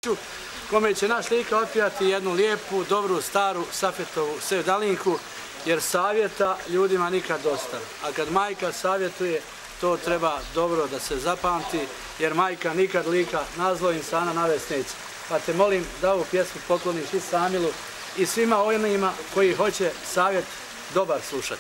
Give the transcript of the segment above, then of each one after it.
kome će naš Lika otpjevati jednu lijepu, dobru, staru Safetovu sevdalinku, jer savjeta ljudima nikad dosta. A kad majka savjetuje, to treba dobro da se zapamti, jer majka nikad Lika na zlo insana navest neće. Pa te molim da ovu pjesmu pokloniš i Samilu i svima onima koji hoće savjet dobar slušati.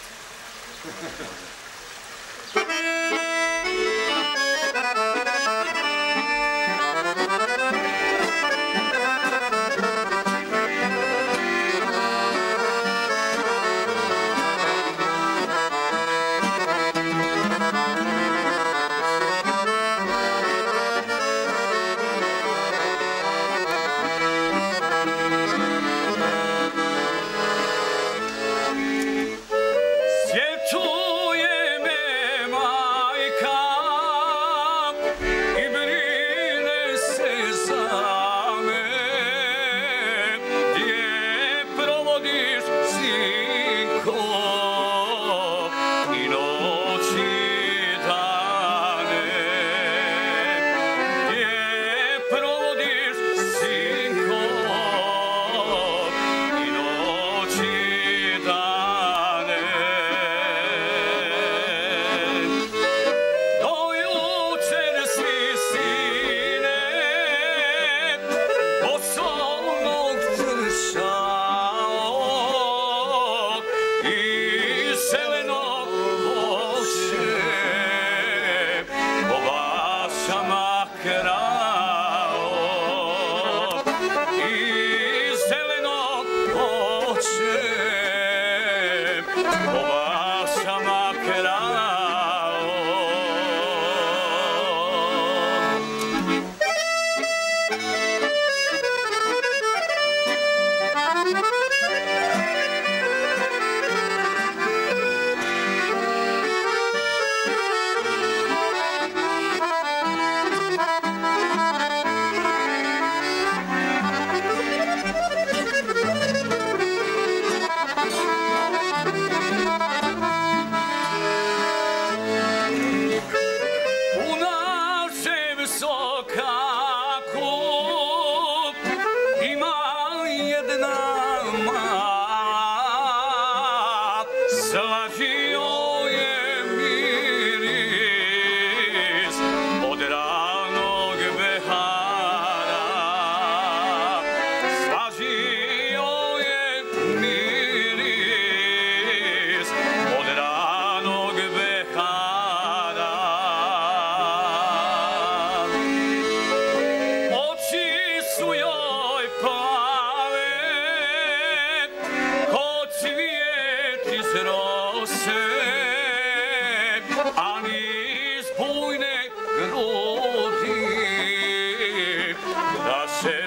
Ani spójne grudi, da se